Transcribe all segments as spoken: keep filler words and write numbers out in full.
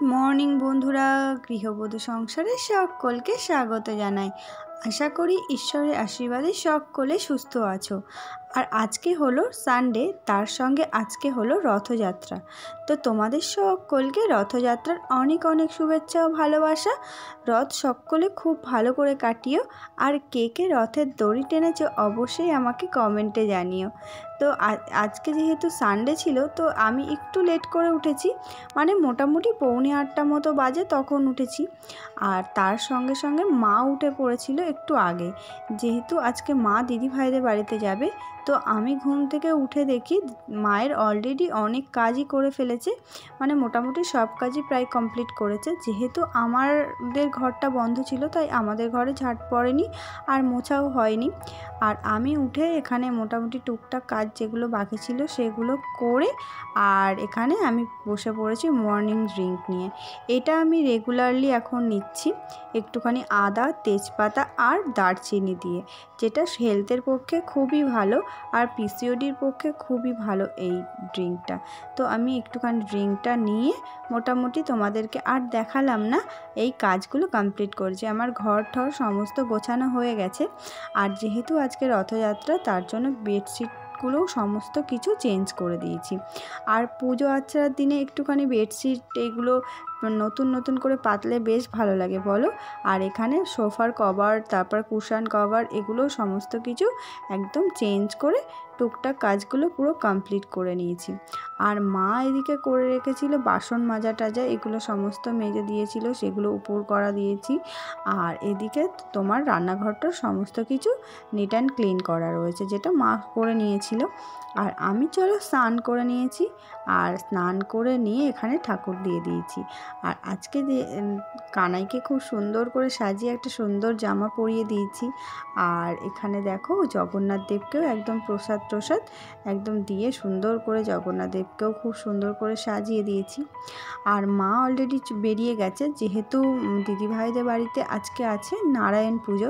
Morning বন্ধুরা, গৃহবধূ সংসারে সকলকে স্বাগত জানাই। আশা করি ঈশ্বরের আশীর্বাদে সকলে সুস্থ আছো। আর আজকে হলো সানডে, তার সঙ্গে আজকে হলো রথযাত্রা। তো তোমাদের সকলকে রথযাত্রার অনেক অনেক শুভেচ্ছা ও ভালোবাসা। রথ সকলে খুব ভালো করে কাটিও। আর কে কে রথের দড়ি টেনেছো অবশ্যই আমাকে কমেন্টে জানিও। তো আজকে যেহেতু সানডে ছিল, তো আমি একটু লেট করে উঠেছি, মানে মোটামুটি পৌনে আটটা মতো বাজে তখন উঠেছি। আর তার সঙ্গে সঙ্গে মা উঠে পড়েছিল একটু আগে, যেহেতু আজকে মা দিদি ভাইদের বাড়িতে যাবে। তো আমি ঘুম থেকে উঠে দেখি মায়ের অলরেডি অনেক কাজই করে ফেলেছে, মানে মোটামুটি সব কাজই প্রায় কমপ্লিট করেছে। যেহেতু আমাদের ঘরটা বন্ধ ছিল, তাই আমাদের ঘরে ঝাঁট পড়েনি আর মোছাও হয়নি। আর আমি উঠে এখানে মোটামুটি টুকটাক কাজ যেগুলো বাকি ছিল সেগুলো করে, আর এখানে আমি বসে পড়েছি মর্নিং ড্রিঙ্ক নিয়ে। এটা আমি রেগুলারলি এখন নিচ্ছি, একটুখানি আদা, তেজপাতা আর দারচিনি দিয়ে, যেটা হেলথের পক্ষে খুবই ভালো আর পিসিওডির পক্ষে খুবই ভালো এই ড্রিঙ্কটা। তো আমি একটুখানি ড্রিঙ্কটা নিয়ে মোটামুটি তোমাদেরকে আর দেখালাম না, এই কাজগুলো কমপ্লিট করছি। আমার ঘর ঠর সমস্ত গোছানো হয়ে গেছে। আর যেহেতু আজকে রথযাত্রা, তার জন্য বেডশিটগুলোও সমস্ত কিছু চেঞ্জ করে দিয়েছি। আর পুজো আর্চার দিনে একটুখানি বেডশিট এগুলো নতুন নতুন করে পাতলে বেশ ভালো লাগে বলো। আর এখানে সোফার কভার, তারপর কুশান কভার, এগুলো সমস্ত কিছু একদম চেঞ্জ করে টুকটাক কাজগুলো পুরো কমপ্লিট করে নিয়েছি। আর মা এদিকে করে রেখেছিল বাসন মাজা টাজা, এগুলো সমস্ত মেজে দিয়েছিল, সেগুলো উপর করা দিয়েছি। আর এদিকে তোমার রান্নাঘরটার সমস্ত কিছু নিট অ্যান্ড ক্লিন করা রয়েছে, যেটা মা করে নিয়েছিল। আর আমি চলো স্নান করে নিয়েছি, আর স্নান করে নিয়ে এখানে ঠাকুর দিয়ে দিয়েছি। আর আজকে যে কানাইকে খুব সুন্দর করে সাজিয়ে একটা সুন্দর জামা পরিয়ে দিয়েছি। আর এখানে দেখো জগন্নাথ দেবকেও একদম প্রসাদ প্রসাদ একদম দিয়ে সুন্দর করে জগন্নাথ দেবকেও খুব সুন্দর করে সাজিয়ে দিয়েছি। আর মা অলরেডি বেরিয়ে গেছে, যেহেতু দিদিভাইদের বাড়িতে আজকে আছে নারায়ণ পুজো।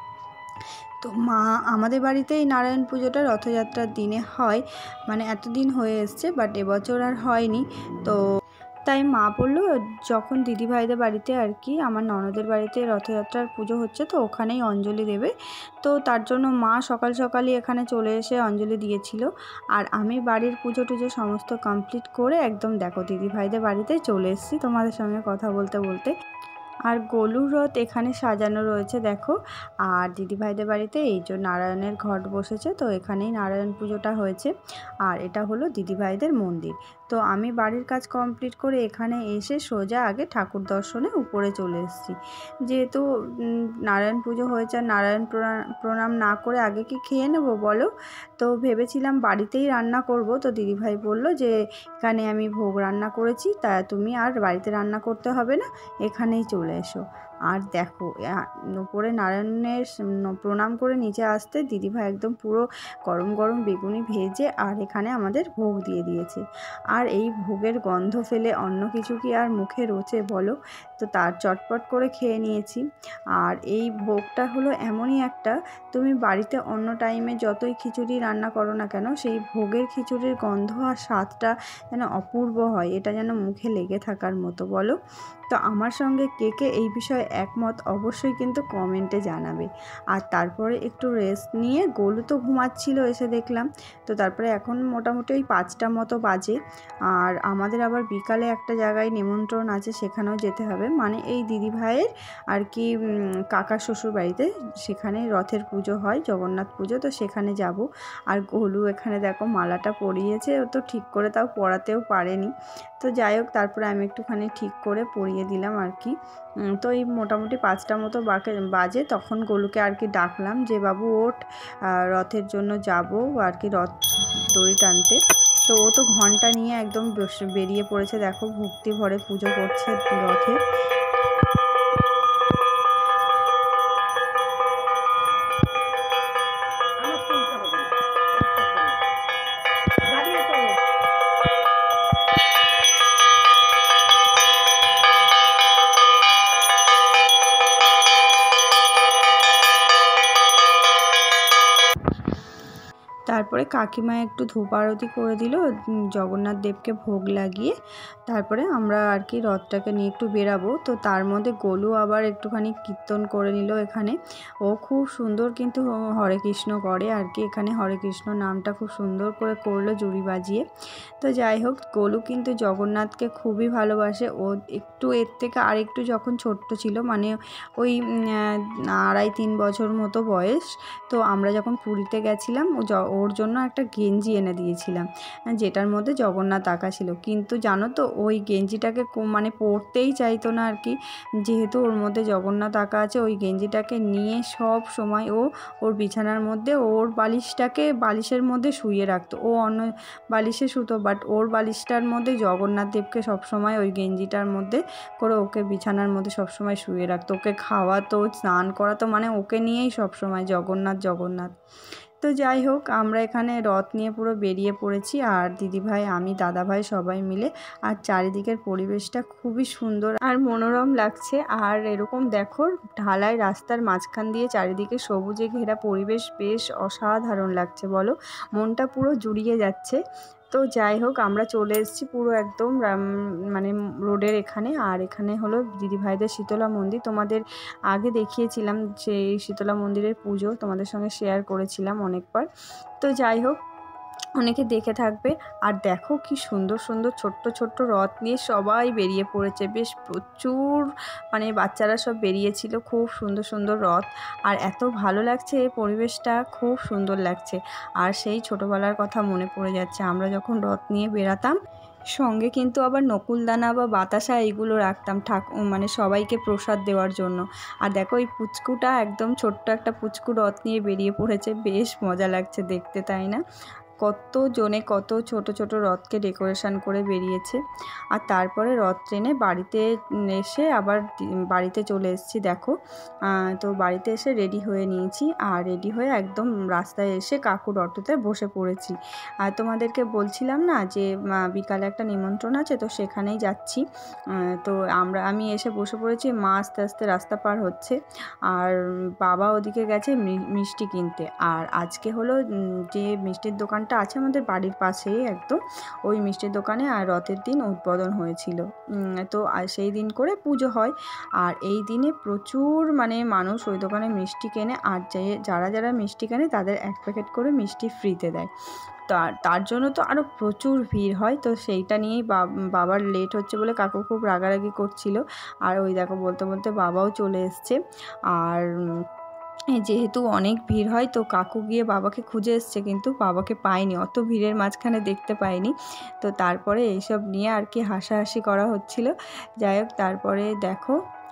তো মা আমাদের বাড়িতে এই নারায়ণ পুজোটা রথযাত্রার দিনে হয়, মানে এতদিন হয়ে এসছে, বাট এবছর আর হয়নি। তো তাই মা বললো যখন দিদিভাইদের বাড়িতে আর কি আমার ননদের বাড়িতে রথযাত্রার পুজো হচ্ছে, তো ওখানেই অঞ্জলি দেবে। তো তার জন্য মা সকাল সকালই এখানে চলে এসে অঞ্জলি দিয়েছিল। আর আমি বাড়ির পুজো টুজো সমস্ত কমপ্লিট করে একদম দেখো দিদিভাইদের বাড়িতে চলে এসেছি তোমাদের সঙ্গে কথা বলতে বলতে। আর গলুর রথ এখানে সাজানো রয়েছে দেখো। আর দিদিভাইদের বাড়িতে এই যে নারায়ণের ঘট বসেছে, তো এখানেই নারায়ণ পুজোটা হয়েছে। আর এটা হলো দিদিভাইদের মন্দির। তো আমি বাড়ির কাজ কমপ্লিট করে এখানে এসে সোজা আগে ঠাকুর দর্শনে উপরে চলে এসেছি। যেহেতু নারায়ণ পুজো হয়েছে, আর নারায়ণ প্রণাম না করে আগে কি খেয়ে নেবো বলো। তো ভেবেছিলাম বাড়িতেই রান্না করব, তো দিদিভাই বলল যে এখানে আমি ভোগ রান্না করেছি, তা তুমি আর বাড়িতে রান্না করতে হবে না, এখানেই চলে এসো। আর দেখো উপরে নারায়ণের প্রণাম করে নিচে আসতে দিদিভাই একদম পুরো গরম গরম বেগুনি ভেজে আর এখানে আমাদের ভোগ দিয়ে দিয়েছে। আর এই ভোগের গন্ধ ফেলে অন্য কিছু কি আর মুখে রোচে বলো। তো তার চটপট করে খেয়ে নিয়েছি। আর এই ভোগটা হলো এমনই একটা, তুমি বাড়িতে অন্য টাইমে যতই খিচুড়ি রান্না করো না কেন, সেই ভোগের খিচুড়ির গন্ধ আর স্বাদটা যেন অপূর্ব হয়, এটা যেন মুখে লেগে থাকার মতো বলো। তো আমার সঙ্গে কে কে এই বিষয়ে একমত অবশ্যই কিন্তু কমেন্টে জানাবে। আর তারপরে একটু রেস্ট নিয়ে গোলু তো ঘুমাচ্ছিল এসে দেখলাম। তো তারপরে এখন মোটামুটি ওই পাঁচটা মতো বাজে। আর আমাদের আবার বিকালে একটা জায়গায় নিমন্ত্রণ আছে, সেখানেও যেতে হবে, মানে এই দিদিভাইয়ের আর কি কাকা শ্বশুর বাড়িতে, সেখানে রথের পুজো হয়, জগন্নাথ পুজো, তো সেখানে যাব। আর গোলু এখানে দেখো মালাটা পরিয়েছে, ও তো ঠিক করে তাও পরাতেও পারেনি। তো যাই হোক, তারপরে আমি একটুখানি ঠিক করে পরিয়ে দিলাম আর কি। তো এই মোটামুটি পাঁচটা মতো বাজে, তখন গোলুকে আর কি ডাকলাম যে বাবু ওঠ, রথের জন্য যাব আর কি রথ দড়ি টানতে। তো ও তো ঘন্টা নিয়ে একদম বেরিয়ে পড়েছে, দেখো ভক্তি ভরে পুজো করছে রথে। তারপরে কাকিমা একটু ধূপ আরতি করে দিল জগন্নাথ দেবকে ভোগ লাগিয়ে। তারপরে আমরা আর কি রথটাকে নিয়ে একটু বেরাবো। তো তার মধ্যে গোলু আবার একটুখানি কীর্তন করে নিল এখানে। ও খুব সুন্দর কিন্তু হরে কৃষ্ণ করে আর কি, এখানে হরে কৃষ্ণ নামটা খুব সুন্দর করে করলো জুড়ি বাজিয়ে। তো যাই হোক, গোলু কিন্তু জগন্নাথকে খুবই ভালোবাসে। ও একটু এর থেকে আর একটু যখন ছোট্ট ছিল, মানে ওই আড়াই তিন বছর মতো বয়স, তো আমরা যখন পুরীতে গেছিলাম ও ওর জন্য একটা গেঞ্জি এনে দিয়েছিলাম যেটার মধ্যে জগন্নাথ আঁকা ছিল। কিন্তু জানো তো ওই গেঞ্জিটাকে মানে পরতেই চাইতো না আর কি, যেহেতু ওর মধ্যে জগন্নাথ আঁকা আছে। ওই গেঞ্জিটাকে নিয়ে সব সময় ও ওর বিছানার মধ্যে ওর বালিশটাকে বালিশের মধ্যে শুইয়ে রাখতো। ও অন্য বালিশে শুতো, বাট ওর বালিশটার মধ্যে জগন্নাথ দেবকে সবসময় ওই গেঞ্জিটার মধ্যে করে ওকে বিছানার মধ্যে সবসময় শুয়ে রাখতো। ওকে খাওয়াতো, স্নান করাতো, মানে ওকে নিয়েই সবসময় জগন্নাথ জগন্নাথ। তো যাই হোক, আমরা এখানে রথ নিয়ে পুরো বেরিয়ে পড়েছি, আর দিদিভাই, আমি, দাদাভাই সবাই মিলে। আর চারিদিকের পরিবেশটা খুবই সুন্দর আর মনোরম লাগছে। আর এরকম দেখো, ঢালাই রাস্তার মাঝখান দিয়ে চারিদিকে সবুজে ঘেরা পরিবেশ, বেশ অসাধারণ লাগছে বলো, মনটা পুরো জুড়িয়ে যাচ্ছে। তো যাই হোক, আমরা চলে এসেছি পুরো একদম মানে রোডের এখানে। আর এখানে হলো দিদিভাইদের শীতলা মন্দির। তোমাদের আগে দেখিয়েছিলাম যে এই শীতলা মন্দিরের পুজো, তোমাদের সঙ্গে শেয়ার করেছিলাম অনেকবার। তো যাই হোক, অনেকে দেখে থাকবে। আর দেখো কি সুন্দর সুন্দর ছোট্ট ছোট্ট রথ নিয়ে সবাই বেরিয়ে পড়েছে, বেশ প্রচুর, মানে বাচ্চারা সব বেরিয়েছিল, খুব সুন্দর সুন্দর রথ। আর এত ভালো লাগছে, এই পরিবেশটা খুব সুন্দর লাগছে। আর সেই ছোটোবেলার কথা মনে পড়ে যাচ্ছে, আমরা যখন রথ নিয়ে বেরাতাম, সঙ্গে কিন্তু আবার নকুলদানা বা বাতাসা এইগুলো রাখতাম ঠাকুর, মানে সবাইকে প্রসাদ দেওয়ার জন্য। আর দেখো, এই পুচকুটা একদম ছোট্ট একটা পুচকু রথ নিয়ে বেরিয়ে পড়েছে, বেশ মজা লাগছে দেখতে, তাই না? কত জনে কত ছোট ছোট রথকে ডেকোরেশন করে বেরিয়েছে। আর তারপরে রথ ট্রেনে বাড়িতে এসে আবার বাড়িতে চলে এসেছি। দেখো, তো বাড়িতে এসে রেডি হয়ে নিয়েছি, আর রেডি হয়ে একদম রাস্তায় এসে কাকুর অটোতে বসে পড়েছি। আর তোমাদেরকে বলছিলাম না যে বিকালে একটা নিমন্ত্রণ আছে, তো সেখানেই যাচ্ছি। তো আমরা আমি এসে বসে পড়েছি, মা আস্তে আস্তে রাস্তা পার হচ্ছে, আর বাবা ওদিকে গেছে মিষ্টি কিনতে। আর আজকে হলো যে মিষ্টির দোকান আছে আমাদের বাড়ির পাশেই একদম, ওই মিষ্টির দোকানে আর রথের দিন উদ্বোধন হয়েছিল। তো সেই দিন করে পুজো হয়, আর এই দিনে প্রচুর মানে মানুষ ওই দোকানে মিষ্টি কেনে। আর যারা যারা মিষ্টি কেনে তাদের এক প্যাকেট করে মিষ্টি ফ্রিতে দেয়। তার তার জন্য তো আরও প্রচুর ভিড় হয়। তো সেইটা নিয়েই বাবার লেট হচ্ছে বলে কাকু খুব রাগারাগি করছিল। আর ওই দেখো, বলতে বলতে বাবাও চলে এসছে। আর যেহেতু অনেক ভিড় হয়, তো কাকু গিয়ে বাবাকে খুঁজে এসছে, কিন্তু বাবাকে পায়নি, অত ভিড়ের মাঝখানে দেখতে পায়নি। তো তারপরে এইসব নিয়ে আর কি হাসাহাসি করা হচ্ছিল। যাই হোক, তারপরে দেখো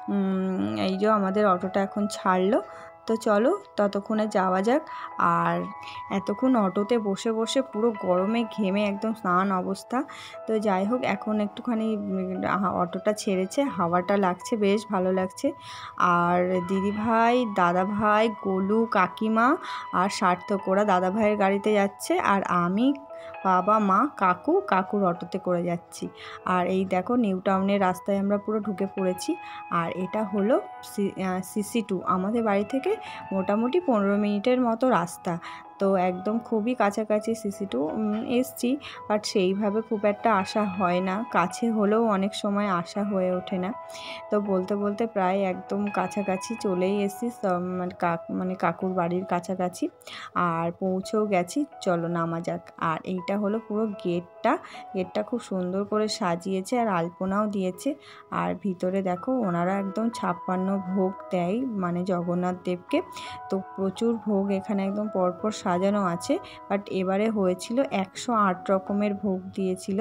এই যে আমাদের অটোটা এখন ছাড়লো। তো চলো ততক্ষণে যাওয়া যাক। আর এতক্ষণ অটোতে বসে বসে পুরো গরমে ঘেমে একদম স্নান অবস্থা। তো যাই হোক, এখন একটুখানি অটোটা ছেড়েছে, হাওয়াটা লাগছে, বেশ ভালো লাগছে। আর দিদিভাই, দাদাভাই, গোলু, কাকিমা আর সার্থক, ওরা দাদাভাইয়ের গাড়িতে যাচ্ছে, আর আমি, বাবা, মা, কাকু কাকুর অটোতে করে যাচ্ছি। আর এই দেখো, নিউ টাউনের রাস্তায় আমরা পুরো ঢুকে পড়েছি। আর এটা হলো সিসি টু, আমাদের বাড়ি থেকে মোটামুটি পনেরো মিনিটের মতো রাস্তা। তো একদম খুবই কাছাকাছি সিসি টু এসছি, বাট সেইভাবে খুব একটা আসা হয় না, কাছে হলেও অনেক সময় আসা হয়ে ওঠে না। তো বলতে বলতে প্রায় একদম কাছাকাছি চলেই এসছি, মানে কাকুর বাড়ির কাছাকাছি, আর পৌঁছেও গেছি। চলো নামা যাক। আর এইটা হলো পুরো গেটটা, গেটটা খুব সুন্দর করে সাজিয়েছে, আর আলপনাও দিয়েছে। আর ভিতরে দেখো, ওনারা একদম ছাপ্পান্ন ভোগ দেয় মানে জগন্নাথ দেবকে। তো প্রচুর ভোগ এখানে একদম পরপর সাজানো আছে, বাট এবারে হয়েছিল একশো আট রকমের ভোগ দিয়েছিল।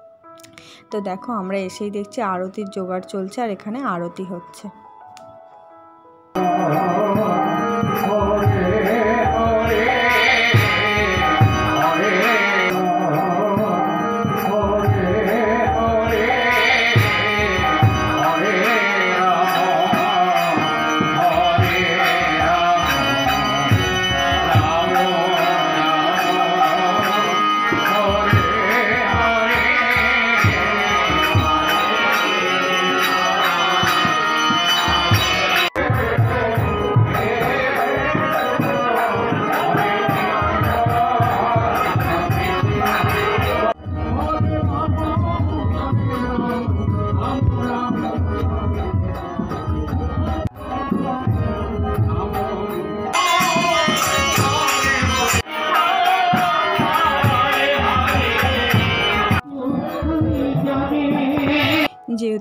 তো দেখো, আমরা এসেই দেখছি আরতির জোগাড় চলছে, আর এখানে আরতি হচ্ছে।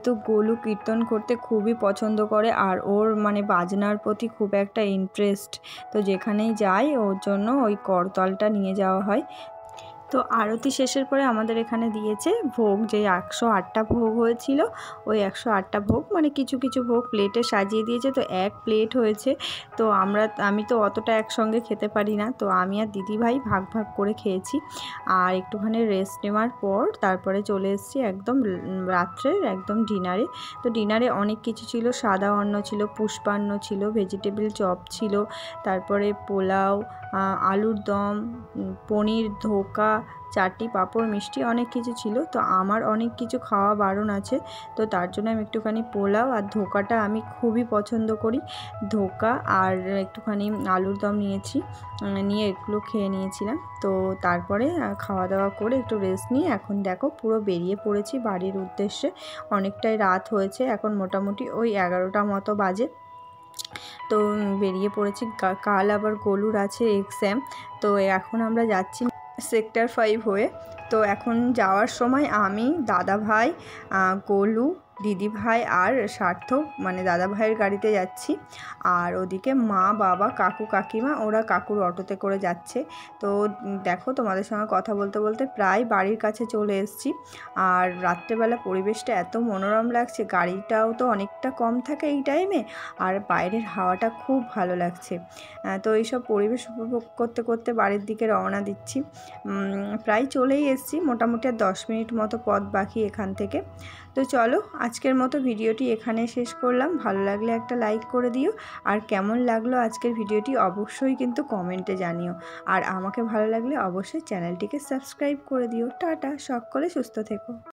যেহেতু গোলু কীর্তন করতে খুবই পছন্দ করে আর ওর মানে বাজনার প্রতি খুব একটা ইন্টারেস্ট, তো যেখানেই যায় ওর জন্য ওই করতালটা নিয়ে যাওয়া হয়। তো আরতি শেষের পরে আমাদের এখানে দিয়েছে ভোগ, যে একশো আটটা ভোগ হয়েছিল ওই একশো আটটা ভোগ মানে কিছু কিছু ভোগ প্লেটে সাজিয়ে দিয়েছে। তো এক প্লেট হয়েছে, তো আমরা আমি তো অতটা একসঙ্গে খেতে পারি না, তো আমি আর দিদিভাই ভাগ ভাগ করে খেয়েছি। আর একটুখানি রেস্ট নেওয়ার পর তারপরে চলে এসেছি একদম রাত্রের একদম ডিনারে। তো ডিনারে অনেক কিছু ছিল, সাদা অন্ন ছিল, পুষ্পান্ন ছিল, ভেজিটেবল চপ ছিল, তারপরে পোলাও, আলুর দম, পনির ধোকা, চাটনি, পাঁপড়, মিষ্টি অনেক কিছু ছিল। তো আমার অনেক কিছু খাওয়া বারণ আছে, তো তার জন্য আমি একটুখানি পোলাও আর ধোকাটা আমি খুবই পছন্দ করি, ধোকা আর একটুখানি আলুর দম নিয়েছি, নিয়ে এগুলো খেয়ে নিয়েছিলাম। তো তারপরে খাওয়া দাওয়া করে একটু রেস্ট নিয়ে এখন দেখো পুরো বেরিয়ে পড়েছি বাড়ির উদ্দেশ্যে। অনেকটাই রাত হয়েছে, এখন মোটামুটি ওই এগারোটা মতো বাজে। তো বেরিয়ে পড়েছি, কাল আবার গোলুর আছে এক্সাম। তো এখন আমরা যাচ্ছি সেক্টর ফাইভ হয়ে। তো এখন যাওয়ার সময় আমি, দাদা ভাই, গোলু, দিদি ভাই আর সার্থক মানে দাদা ভাইয়ের গাড়িতে যাচ্ছি। আর ওদিকে মা, বাবা, কাকু, কাকিমা ওরা কাকুর অটোতে করে যাচ্ছে। তো দেখো তোমাদের সঙ্গে কথা বলতে বলতে প্রায় বাড়ির কাছে চলে এসেছি। আর রাত্রেবেলা পরিবেশটা এত মনোরম লাগছে, গাড়িটাও তো অনেকটা কম থাকে এই টাইমে, আর বাইরের হাওয়াটা খুব ভালো লাগছে। তো এইসব পরিবেশ উপভোগ করতে করতে বাড়ির দিকে রওনা দিচ্ছি। প্রায় চলেই এসেছি, মোটামুটি আর দশ মিনিট মতো পথ বাকি এখান থেকে। তো চলো আজকের মতো ভিডিওটি এখানে শেষ করলাম। ভালো লাগলে একটা লাইক করে দিও, আর কেমন লাগলো আজকের ভিডিওটি অবশ্যই কিন্তু কমেন্টে জানিও, আর আমাকে ভালো লাগলে অবশ্যই চ্যানেলটিকে সাবস্ক্রাইব করে দিও। টাটা, সকলে সুস্থ থেকো।